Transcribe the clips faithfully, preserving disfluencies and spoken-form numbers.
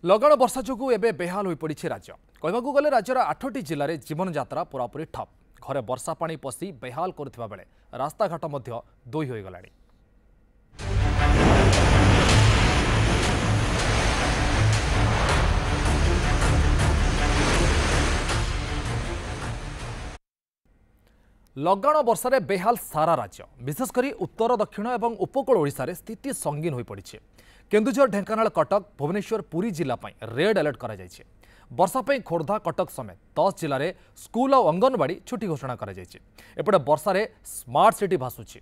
लगाण वर्षा जोगु एबे बेहाल हो पड़ी राज्य कहवाकू गले राज्यर आठटी जिले में जीवन यात्रा पूरापूरी ठप घरे वर्षा पानी पशि बेहाल करुवा बेले रास्ताघाट मध्य दोई हो गलानी। लगाण वर्षारे बेहाल सारा राज्य विशेषकर उत्तर दक्षिण और उपकूल ओडिशा रे स्थिति संगीन हो पड़ी। केन्दुझर ढेंकानाल कटक भुवनेश्वर पुरी जिला रेड अलर्ट करा जायछि। वर्षा पई खोर्धा कटक समेत दस जिले में स्कूल और अंगनवाड़ी छुट्टी घोषणा करा जायछि। एपटे वर्षा रे स्मार्ट सिटी भासुछि।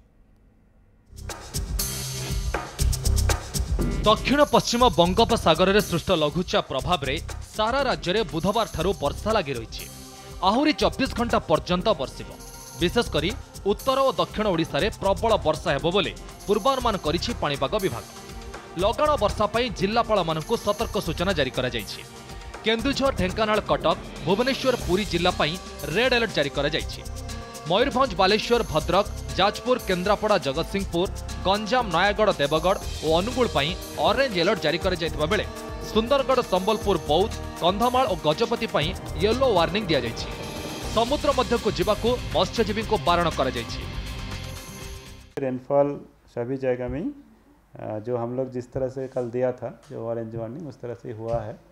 दक्षिण पश्चिम बंगोपसागर में सृष्ट लघुचाप प्रभाव में सारा राज्य में बुधवार ठारू वर्षा लगी रही आहरी चौबीस घंटा पर्यंत बर्षिब। विशेषकर उत्तर और दक्षिण ओडिशा रे प्रबल वर्षा हेबो बोली पूर्वानुमान करिछि पाणीपाग विभाग। लगाण वर्षा पई जिल्लापाल मानकु सतर्क सूचना जारी करा जायछि। केन्दुझर ढेंकानाल कटक भुवनेश्वर पुरी जिला पई रेड अलर्ट जारी करा जायछि। मयूरभंज बालेश्वर भद्रक जाजपुर केन्द्रापड़ा जगतसिंहपुर गंजाम नयागढ़ देवगढ़ और अनुगुल पई ऑरेंज अलर्ट जारी करा जायतिबा बेले सुंदरगढ़ संबलपुर बौद्ध कंधमाल और गजपति पई येलो वार्निंग दिया जायछि। समुद्र मध्य को जीवाकू मत्स्यजीवी को बारण करा जायछि। रेनफॉल सभी जगह में जो हम लोग जिस तरह से कल दिया था जो ऑरेंज वार्निंग उस तरह से हुआ है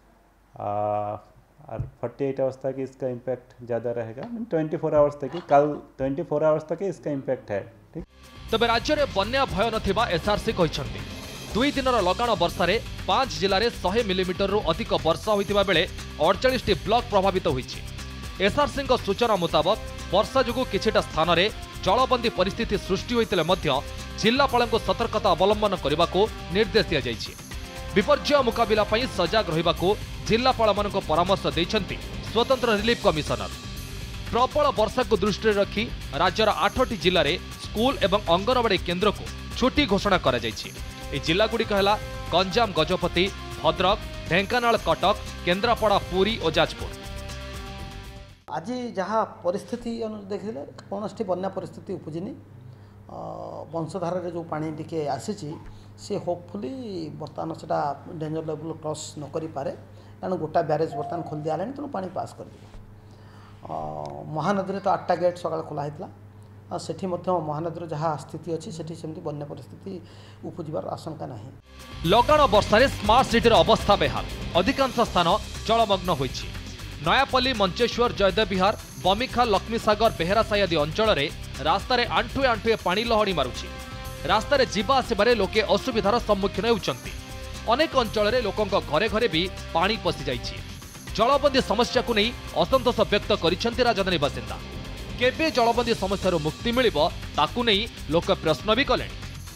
और अड़तालीस आवर्स तक इसका इम्पैक्ट ज़्यादा रहेगा। चौबीस आवर्स तक कल चौबीस आवर्स तक इसका इम्पैक्ट है। ठीक तबे राज्य में बन्या भय नथिबा एसआरसी कहछन्ती। दुई दिनर लगाण वर्षा रे पांच जिले में सौ मिलीमीटर रु अधिक वर्षा होइतिबा बेले अड़तालीस टी ब्लॉक प्रभावित होइछि। एसआरसी सूचना मुताबक वर्षा जोगु किछिटा स्थान में जलबंदी परिस्थिति सृष्टि होइतिले मध्य जिल्लापालଙ୍କୁ सतर्कता अवलंबन करने को निर्देश दिया जायछि। विपर्यय मुकाबिला पई सजग रहिबाकू जिल्लापालମାନଙ୍କୁ परामर्श दैछन्ति स्वतंत्र रिलीफ कमिशनर। प्रबल वर्षा को दृष्टि रखी राज्यर आठटी जिले में स्कूल एवं अंगनवाड़ी केन्द्र को छुट्टी घोषणा करा जायछि। ए जिलागुड़िक है गंजाम गजपति भद्रक ढेंकानाल कटक केन्द्रापड़ा पुरी और जाजपुर। आज जहाँ परिस्थिति देखिले कौन बन्या परिस्थिति उपजिनी वंशधार जो पानी टिके आसी सी होपफुली बर्तमान से डेंजर लेवल क्रॉस न करि पारे कारण गोटा ब्यारेज बर्तमान खोल दिया तेणु पानी पास कर महानदी तो आठटा गेट सकाल खोला होता सेठी महानदी जहाँ स्थिति अच्छी सेठी सेमती बन्या परिस्थिति उपजिबार आशंका नहीं। लगाण वर्षा स्मार्ट सिटी अवस्था बेहाल अधिकांश स्थान जलमग्न होइछि। नयापल्ली मंचेश्वर जयदेव विहार बमिखा लक्ष्मीसागर बेहरासाई आदि अंचल में रास्तार आंठुए आंठुए पानी लहड़ी मारुछि। रास्तार जीवा आसबार लोके असुविधार सम्मुखीन होउछन्ति। अनेक अंचल में लोकों घरे घरे भी पानी पशि जाइछि। जलबंदी समस्या को नहीं असंतोष व्यक्त करिसेंति राजधानी बासिंदा। केबे जलबंदी समस्या मुक्ति मिलिबो ताकू नहीं लोक प्रश्न भी कले।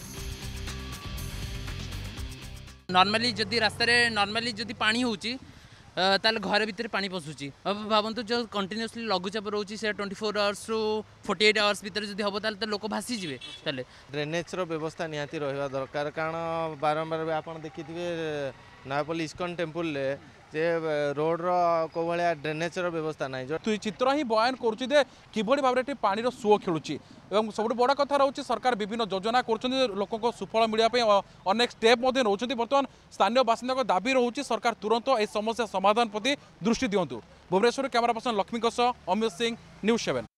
नॉर्मली जदि रास्तार नॉर्मली जदि पानी होउछि ताल घर भितर पानी पशुची अब भावतु जो कंटिन्यूसली लघुचाप रोचे से ट्वेंटी फोर आवर्स रु फोर्टी एट आवर्स भितर जो हम तो लोक भासी जी ड्रेनेज व्यवस्था निहाती रहा दरकार कारण बारंबार भी आप देखी नयापल्ली इस्कन टेम्पल जे रोड रो भाया ड्रेनेज व्यवस्था ना जो चित्र ही बयान करुँचे किभली भाव में पानी सुओ खेलुची सब बड़ कथा रोचे सरकार विभिन्न योजना कर लोक सुफल मिलने अनेक स्टेप नौकरी। बर्तमान स्थानीय बासिंदा दाबी रोचे सरकार तुरंत ए समस्या समाधान प्रति दृष्टि दिंतु। Bhubaneswar camera person Lakshmi Amit Singh news seven.